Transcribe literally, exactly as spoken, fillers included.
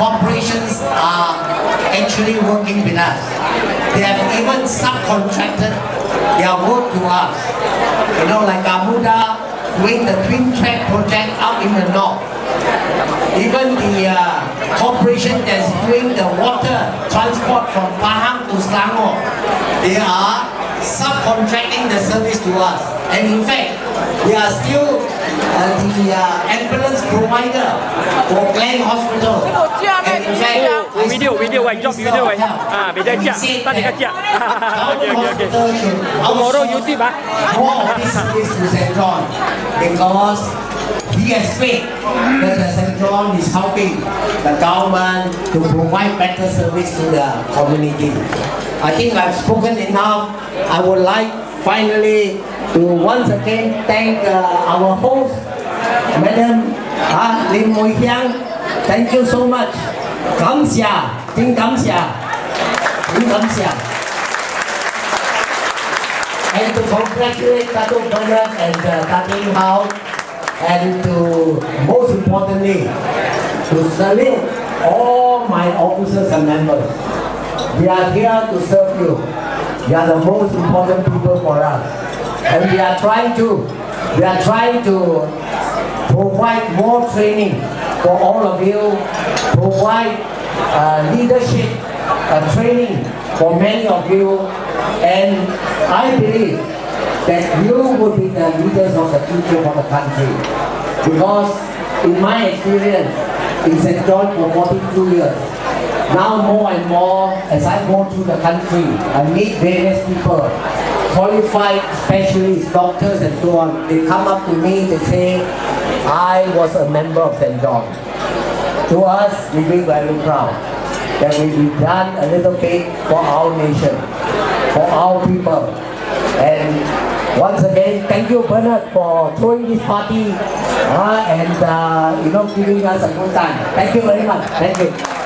corporations are actually working with us. They have even subcontracted their work to us. You know, like Gamuda doing the twin track project up in the north. Even the uh, corporation that's doing the water transport from Pahang to Selangor, they are subcontracting the service to us. And in fact, we are still uh, the uh, ambulance provider for Glen Hospital. And in fact, oh, video, video, I drop video, ah, video dia, tadi kat dia. Okay, okay, okay. Tomorrow YouTube ah. More of this is to Saint John because he has faith that Saint John is helping the government to provide better service to the community. I think I've spoken enough. I would like finally to once again thank uh, our host, Madam uh, Lim Mui Hiang. Thank you so much. Cảm ơn, xin cảm ơn, xin cảm ơn. And to congratulate Dato Bernard and uh, Dato Yeo, and to most importantly to salute all my officers and members. We are here to serve you. You are the most important people for us, and we are trying to we are trying to provide more training for all of you, provide uh, leadership uh, training for many of you, and I believe that you will be the leaders of the future for the country. Because in my experience in Saint John for forty-two years, now more and more as I go through the country, I meet various people, qualified specialists, doctors and so on. They come up to me, they say, I was a member of Saint John. To us, we feel very proud that we've done a little bit for our nation, for our people. And once again, thank you Bernard for throwing this party uh, and uh, you know, giving us a good time. Thank you very much. Thank you.